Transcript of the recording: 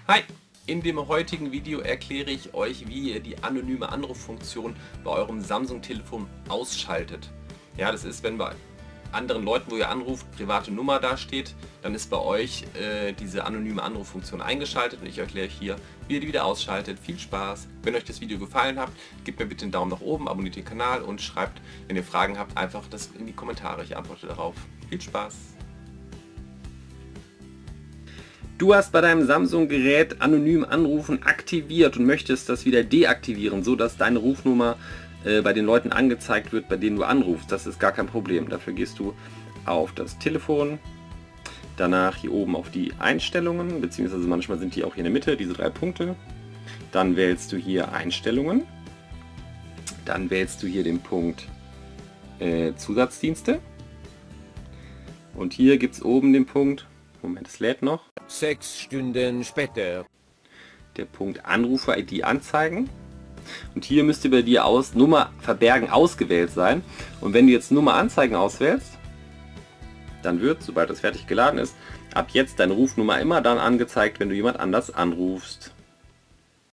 Hi! In dem heutigen Video erkläre ich euch, wie ihr die anonyme Anruffunktion bei eurem Samsung-Telefon ausschaltet. Ja, das ist, wenn bei anderen Leuten, wo ihr anruft, private Nummer dasteht, dann ist bei euch diese anonyme Anruffunktion eingeschaltet und ich erkläre euch hier, wie ihr die wieder ausschaltet. Viel Spaß! Wenn euch das Video gefallen hat, gebt mir bitte einen Daumen nach oben, abonniert den Kanal und schreibt, wenn ihr Fragen habt, einfach das in die Kommentare. Ich antworte darauf. Viel Spaß! Du hast bei deinem Samsung-Gerät anonym Anrufen aktiviert und möchtest das wieder deaktivieren, so dass deine Rufnummer bei den Leuten angezeigt wird, bei denen du anrufst. Das ist gar kein Problem. Dafür gehst du auf das Telefon, danach hier oben auf die Einstellungen, beziehungsweise manchmal sind die auch hier in der Mitte, diese 3 Punkte. Dann wählst du hier Einstellungen, dann wählst du hier den Punkt Zusatzdienste und hier gibt es oben den Punkt, Moment, es lädt noch. 6 Stunden später. Der Punkt Anrufer-ID anzeigen. Und hier müsste bei dir Nummer verbergen ausgewählt sein. Und wenn du jetzt Nummer anzeigen auswählst, dann wird, sobald das fertig geladen ist, ab jetzt deine Rufnummer immer dann angezeigt, wenn du jemand anders anrufst.